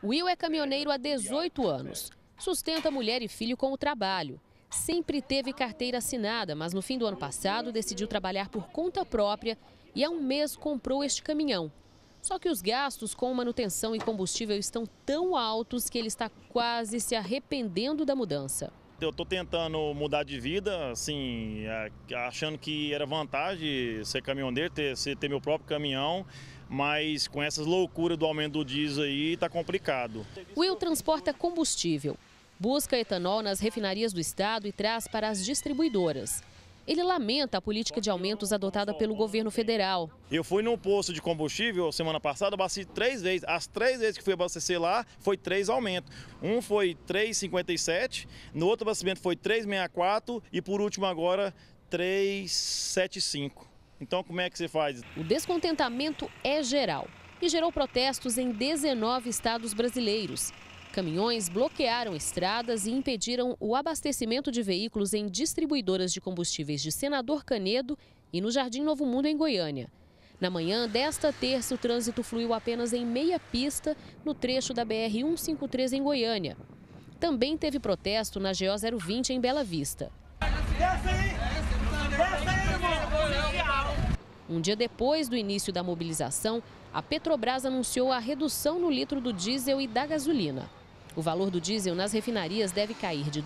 Will é caminhoneiro há 18 anos. Sustenta mulher e filho com o trabalho. Sempre teve carteira assinada, mas no fim do ano passado decidiu trabalhar por conta própria e há um mês comprou este caminhão. Só que os gastos com manutenção e combustível estão tão altos que ele está quase se arrependendo da mudança. Eu estou tentando mudar de vida, assim, achando que era vantagem ser caminhoneiro, ter meu próprio caminhão, mas com essas loucuras do aumento do diesel aí, está complicado. Will transporta combustível, busca etanol nas refinarias do estado e traz para as distribuidoras. Ele lamenta a política de aumentos adotada pelo governo federal. Eu fui num posto de combustível semana passada, abasteci 3 vezes. As 3 vezes que fui abastecer lá, foi 3 aumentos. Um foi 3,57, no outro abastecimento foi 3,64 e por último agora 3,75. Então como é que você faz? O descontentamento é geral e gerou protestos em 19 estados brasileiros. Caminhões bloquearam estradas e impediram o abastecimento de veículos em distribuidoras de combustíveis de Senador Canedo e no Jardim Novo Mundo, em Goiânia. Na manhã desta terça, o trânsito fluiu apenas em meia pista no trecho da BR-153 em Goiânia. Também teve protesto na GO 020 em Bela Vista. Um dia depois do início da mobilização, a Petrobras anunciou a redução no litro do diesel e da gasolina. O valor do diesel nas refinarias deve cair de R$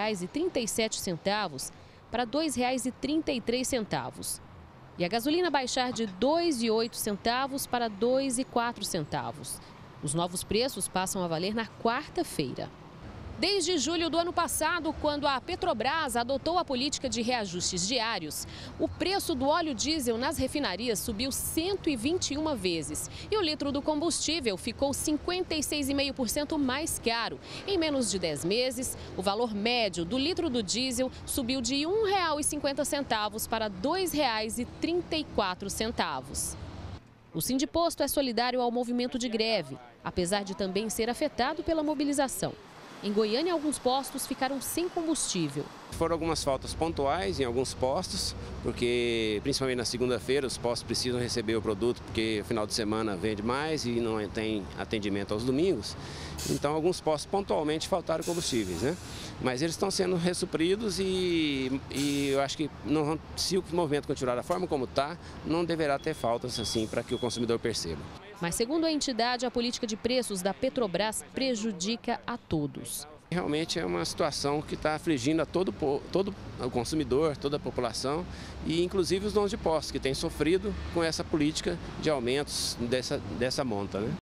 2,37 para R$ 2,33. E a gasolina baixar de R$ 2,08 para R$ 2,04. Os novos preços passam a valer na quarta-feira. Desde julho do ano passado, quando a Petrobras adotou a política de reajustes diários, o preço do óleo diesel nas refinarias subiu 121 vezes e o litro do combustível ficou 56,5% mais caro. Em menos de 10 meses, o valor médio do litro do diesel subiu de R$ 1,50 para R$ 2,34. O Sindiposto é solidário ao movimento de greve, apesar de também ser afetado pela mobilização. Em Goiânia, alguns postos ficaram sem combustível. Foram algumas faltas pontuais em alguns postos, porque principalmente na segunda-feira os postos precisam receber o produto, porque final de semana vende mais e não tem atendimento aos domingos. Então alguns postos pontualmente faltaram combustíveis, né? Mas eles estão sendo ressupridos e eu acho que se o movimento continuar da forma como está, não deverá ter faltas assim para que o consumidor perceba. Mas, segundo a entidade, a política de preços da Petrobras prejudica a todos. Realmente é uma situação que está afligindo a todo o consumidor, toda a população e inclusive os donos de postos que têm sofrido com essa política de aumentos dessa monta, né?